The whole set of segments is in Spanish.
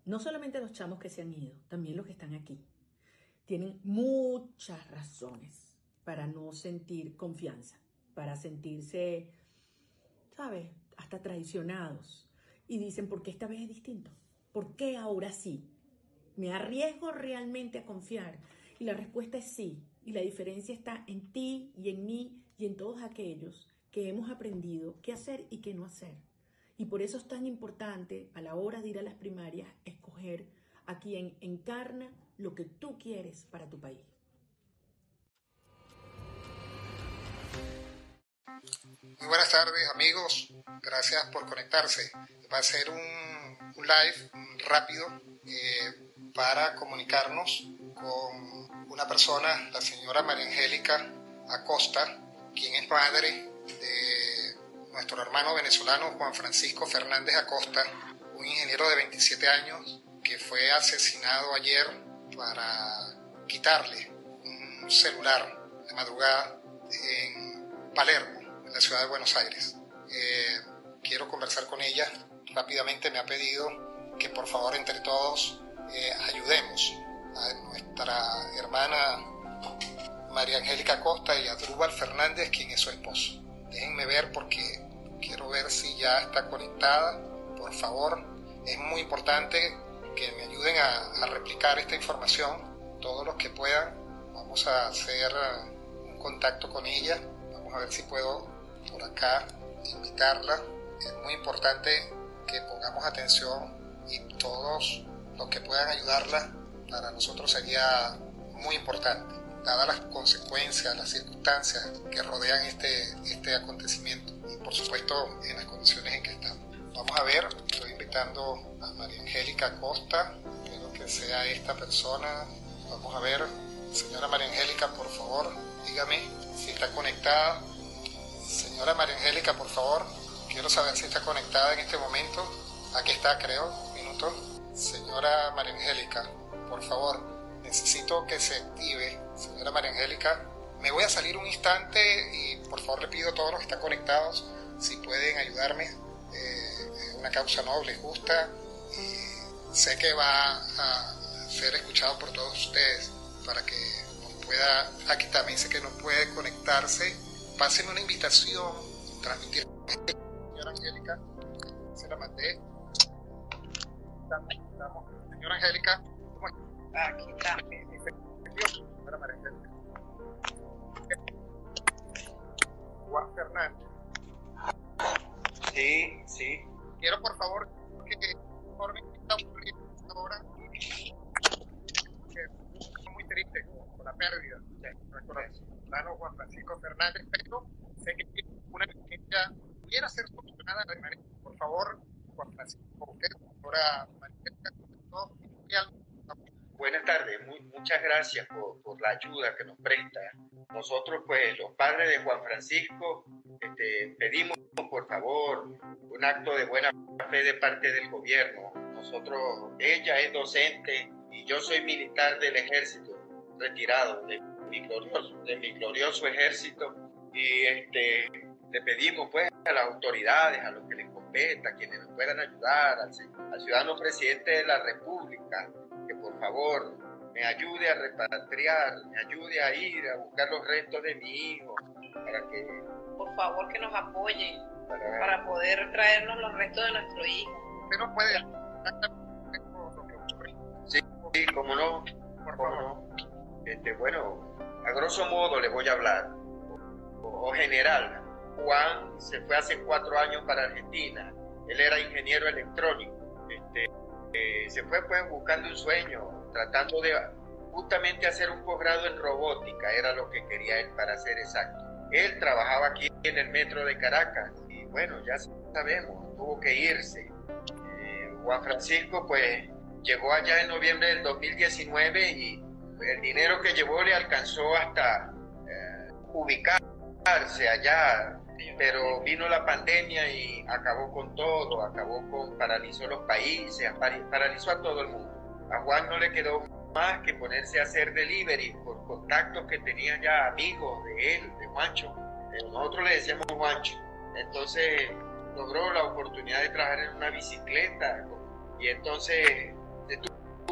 no solamente los chamos que se han ido, también los que están aquí, tienen muchas razones para no sentir confianza, para sentirse, ¿sabes?, hasta traicionados. Y dicen, ¿por qué esta vez es distinto? ¿Por qué ahora sí? ¿Me arriesgo realmente a confiar? Y la respuesta es sí. Y la diferencia está en ti y en mí y en todos aquellos que hemos aprendido qué hacer y qué no hacer. Y por eso es tan importante a la hora de ir a las primarias escoger a quien encarna lo que tú quieres para tu país. Muy buenas tardes, amigos. Gracias por conectarse. Va a ser un live rápido para comunicarnos con una persona, la señora María Angélica Acosta, quien es madre de nuestro hermano venezolano Juan Francisco Fernández Acosta, un ingeniero de 27 años que fue asesinado ayer para quitarle un celular de madrugada en Palermo, en la ciudad de Buenos Aires. Quiero conversar con ella. Rápidamente me ha pedido que por favor entre todos ayudemos a nuestra hermana María Angélica Acosta y a Drúbal Fernández, quien es su esposo. Déjenme ver porque quiero ver si ya está conectada. Por favor, es muy importante que me ayuden a replicar esta información, todos los que puedan. Vamos a hacer un contacto con ella. Vamos a ver si puedo por acá invitarla. Es muy importante que pongamos atención y todos los que puedan ayudarla, para nosotros sería muy importante, dadas las consecuencias, las circunstancias que rodean este acontecimiento y por supuesto en las condiciones en que estamos. Vamos a ver, estoy invitando a María Angélica Acosta, espero que sea esta persona. Vamos a ver, señora María Angélica, por favor, dígame si está conectada. Señora María Angélica, por favor, quiero saber si está conectada en este momento. Aquí está, creo, un minuto. Señora María Angélica, por favor, necesito que se active. Señora María Angélica, me voy a salir un instante y por favor le pido a todos los que están conectados si pueden ayudarme. Es una causa noble, justa, y sé que va a ser escuchado por todos ustedes para que nos pueda. Aquí también sé que no puede conectarse. Pásenme una invitación, transmitir. Señora Angélica, se la mandé. Estamos. Señora Angélica, ¿cómo está? Aquí está. Señora María Angélica. Juan Fernández. Sí. Quiero por favor que informen qué está ocurriendo ahora. Estoy muy triste con la pérdida de nuestro hermano Juan Francisco Fernández, pero sé que una emergencia pudiera ser solucionada de manera. Por favor, Juan Francisco, usted, ahora María. Buenas tardes, muchas gracias por la ayuda que nos presta. Nosotros, pues, los padres de Juan Francisco, pedimos, por favor, un acto de buena fe de parte del gobierno. Ella es docente y yo soy militar del ejército, retirado de mi glorioso ejército, y le pedimos, pues, a las autoridades, a los que les competa, a quienes nos puedan ayudar, al ciudadano presidente de la República, que por favor me ayude a repatriar, me ayude a ir a buscar los restos de mi hijo, para que... Por favor, que nos apoyen para poder traernos los restos de nuestro hijo. Usted no puede exactamente lo que ocurre. Sí, cómo no, por favor. Bueno, a grosso modo le voy a hablar, o general. Juan se fue hace 4 años para Argentina. Él era ingeniero electrónico. Se fue, pues, buscando un sueño, tratando de justamente hacer un posgrado en robótica. Era lo que quería él, para ser exacto. Él trabajaba aquí en el metro de Caracas y bueno, ya sabemos, tuvo que irse. Juan Francisco, pues, llegó allá en noviembre del 2019 y el dinero que llevó le alcanzó hasta ubicarse allá, pero vino la pandemia y acabó con todo, paralizó los países, paralizó a todo el mundo. A Juan no le quedó más que ponerse a hacer delivery por contactos que tenía ya, amigos de él, de Juancho. Nosotros le decíamos Juancho. Entonces logró la oportunidad de trabajar en una bicicleta y entonces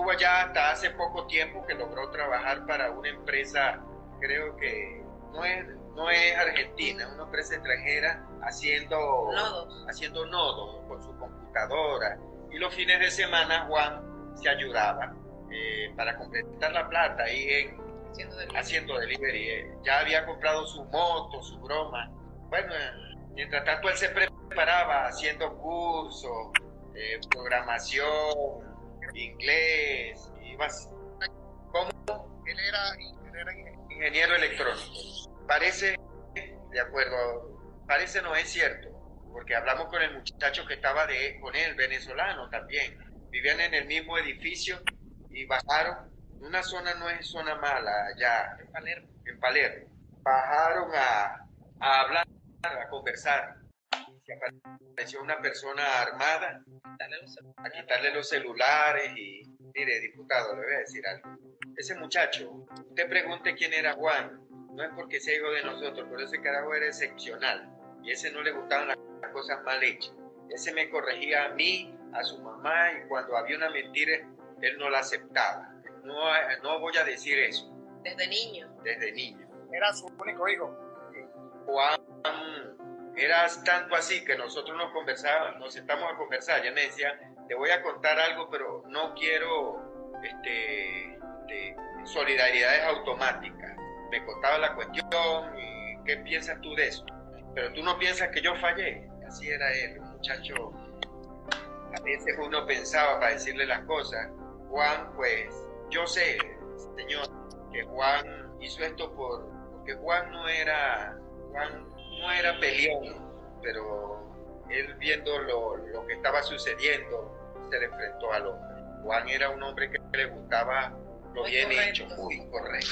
estuvo allá hasta hace poco tiempo que logró trabajar para una empresa, creo que no es argentina, una empresa extranjera haciendo nodos con su computadora. Y los fines de semana Juan se ayudaba para completar la plata ahí haciendo delivery. Ya había comprado su moto, su broma. Bueno, mientras tanto él se preparaba haciendo cursos, programación, inglés, ¿cómo? Él era Ingeniero electrónico. Parece, de acuerdo, parece no es cierto, porque hablamos con el muchacho que estaba con él, venezolano también. Vivían en el mismo edificio y bajaron. Una zona no es zona mala, allá en Palermo. Bajaron a hablar, a conversar. Se apareció una persona armada a quitarle los celulares y, mire, diputado, le voy a decir algo. Ese muchacho, usted pregunte quién era Juan, no es porque sea hijo de nosotros, pero ese carajo era excepcional y ese no le gustaban las cosas mal hechas. Ese me corregía a mí, a su mamá, y cuando había una mentira, él no la aceptaba. No voy a decir eso. Desde niño. Era su único hijo. Juan era tanto así que nosotros nos sentamos a conversar. Ella me decía, te voy a contar algo, pero no quiero solidaridades automáticas. Me contaba la cuestión y ¿qué piensas tú de eso? Pero tú no piensas que yo fallé. Así era él, un muchacho. A veces uno pensaba para decirle las cosas. Juan, pues, yo sé, señor, que Juan hizo esto porque Juan no era peleón, pero él viendo lo que estaba sucediendo, se le enfrentó al hombre. Juan era un hombre que le gustaba lo bien hecho, muy correcto.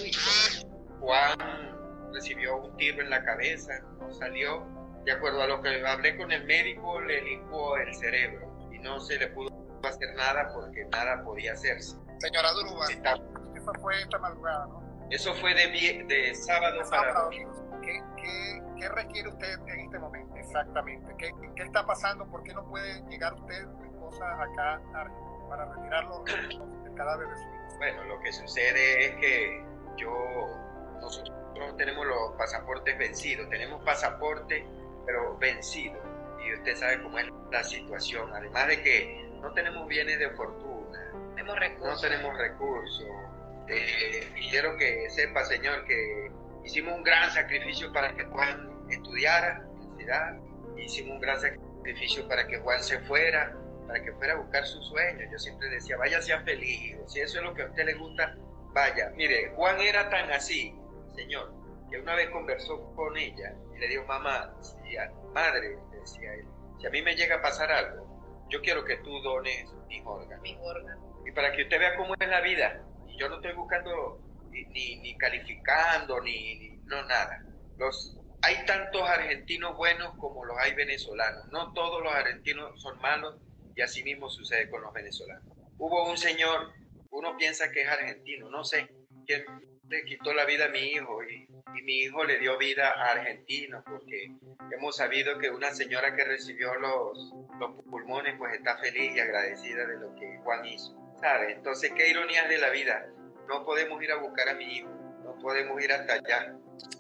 Juan recibió un tiro en la cabeza, no salió. De acuerdo a lo que hablé con el médico, le licuó el cerebro y no se le pudo hacer nada porque nada podía hacerse. Señora Duruba, eso fue esta madrugada, ¿no? Eso fue de sábado para domingo. ¿Qué requiere usted en este momento exactamente? ¿Qué está pasando? ¿Por qué no puede llegar usted, su esposa, acá para retirarlo del cadáver de su hijo? Bueno, lo que sucede es que nosotros tenemos los pasaportes vencidos. Tenemos pasaporte, pero vencido. Y usted sabe cómo es la situación. Además de que no tenemos bienes de fortuna. No tenemos recursos. Quiero que sepa, señor, que hicimos un gran sacrificio para que Juan estudiara en la universidad. Hicimos un gran sacrificio para que Juan se fuera, para que fuera a buscar sus sueños. Yo siempre decía, vaya, sea feliz, hijo. Si eso es lo que a usted le gusta, vaya. Mire, Juan era tan así, señor, que una vez conversó con ella y le dijo, mamá, madre, le decía él, si a mí me llega a pasar algo, yo quiero que tú dones mis órganos. Y para que usted vea cómo es la vida. Y yo no estoy buscando ni calificando, no nada. Hay tantos argentinos buenos como los hay venezolanos. No todos los argentinos son malos y así mismo sucede con los venezolanos. Hubo un señor, uno piensa que es argentino, no sé, quién le quitó la vida a mi hijo y mi hijo le dio vida a argentinos porque hemos sabido que una señora que recibió los pulmones pues está feliz y agradecida de lo que Juan hizo, ¿sabes? Entonces, qué ironías de la vida. No podemos ir a buscar a mi hijo, no podemos ir hasta allá.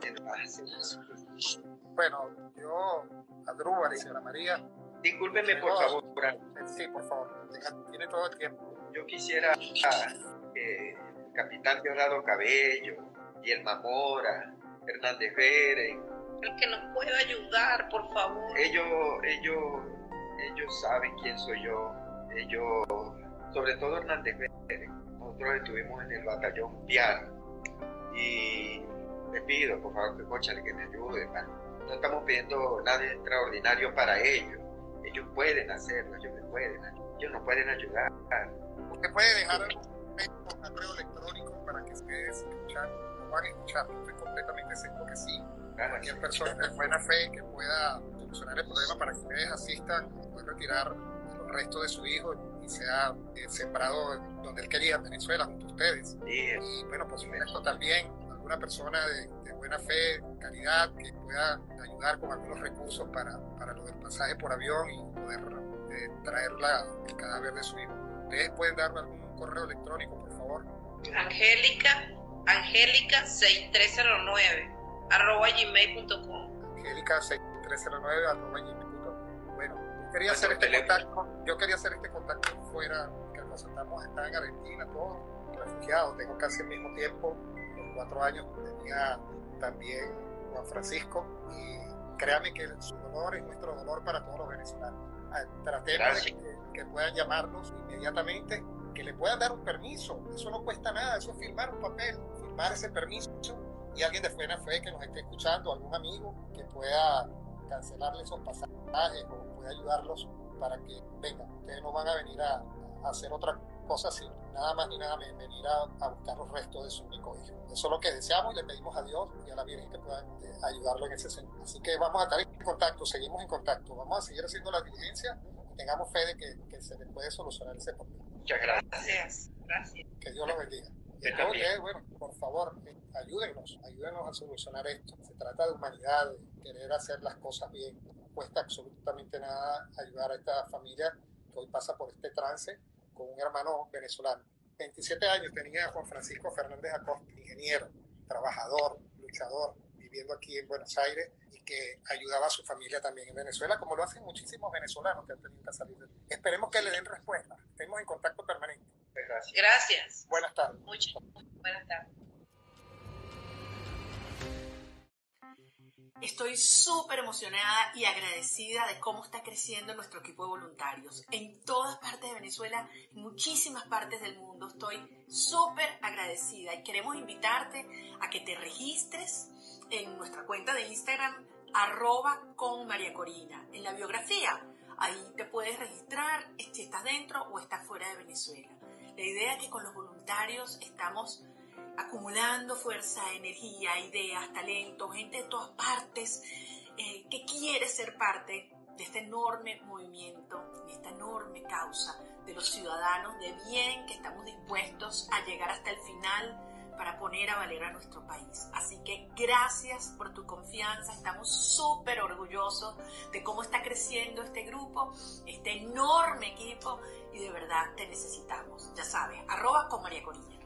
Bueno, yo, Adrúbal y señora María. Discúlpeme, por favor. Sí, por favor, tiene todo el tiempo. Yo quisiera que el capitán Diosdado Cabello y el Mamora, Hernández Beren, el que nos pueda ayudar, por favor. Ellos saben quién soy yo. Ellos, sobre todo Hernández Beren. Nosotros estuvimos en el batallón Piano y le pido, por favor, que me ayude. No estamos pidiendo nada extraordinario para ellos. Ellos pueden hacerlo, ellos nos pueden ayudar. Usted puede dejar un correo electrónico para que ustedes lo van a escuchar. Estoy completamente seguro que sí. Cualquier persona de buena fe que pueda solucionar el problema para que ustedes asistan, pueden retirar los restos de su hijo y sea sembrado donde él quería, en Venezuela, junto a ustedes. Sí. Y bueno, por supuesto también alguna persona de buena fe, calidad, que pueda ayudar con algunos recursos para lo del pasaje por avión y poder traer el cadáver de su hijo. Ustedes pueden darme algún un correo electrónico, por favor. Angélica6309 @gmail.com. Angélica6309 @gmail.com. Bueno, yo quería hacer este contacto fuera, que nos estamos en Argentina, todos refugiados. Tengo casi el mismo tiempo, los 4 años tenía también Juan Francisco, y créame que su dolor es nuestro dolor para todos los venezolanos. Tratemos de que puedan llamarnos inmediatamente, que le puedan dar un permiso. Eso no cuesta nada, eso es firmar un papel, firmar ese permiso, y alguien de Buena Fe que nos esté escuchando, algún amigo que pueda cancelarle esos pasajes o pueda ayudarlos para que vengan. Ustedes no van a venir a hacer otra cosa sin nada más ni nada menos venir a buscar los restos de su único hijo. Eso es lo que deseamos y le pedimos a Dios y a la Virgen que puedan ayudarlo en ese sentido. Así que vamos a estar en contacto, seguimos en contacto, vamos a seguir haciendo la diligencia y tengamos fe de que se les puede solucionar ese problema. Muchas gracias. Gracias. Que Dios los bendiga. Bueno, por favor, ayúdennos a solucionar esto. Se trata de humanidad, de querer hacer las cosas bien. No cuesta absolutamente nada ayudar a esta familia que hoy pasa por este trance con un hermano venezolano. 27 años tenía Juan Francisco Fernández Acosta, ingeniero, trabajador, luchador, viviendo aquí en Buenos Aires, y que ayudaba a su familia también en Venezuela, como lo hacen muchísimos venezolanos que han tenido que salir. Esperemos que le den respuesta. Estemos en contacto permanente. Gracias. Buenas tardes. Muchas buenas tardes. Estoy súper emocionada y agradecida de cómo está creciendo nuestro equipo de voluntarios. En todas partes de Venezuela, en muchísimas partes del mundo, estoy súper agradecida y queremos invitarte a que te registres en nuestra cuenta de Instagram, @conmariacorina. En la biografía, ahí te puedes registrar si estás dentro o estás fuera de Venezuela. La idea es que con los voluntarios estamos acumulando fuerza, energía, ideas, talentos, gente de todas partes que quiere ser parte de este enorme movimiento, de esta enorme causa de los ciudadanos de bien que estamos dispuestos a llegar hasta el final para poner a valer a nuestro país. Así que gracias por tu confianza, estamos súper orgullosos de cómo está creciendo este grupo, este enorme equipo, y de verdad te necesitamos. Ya sabes, @conmariacorina.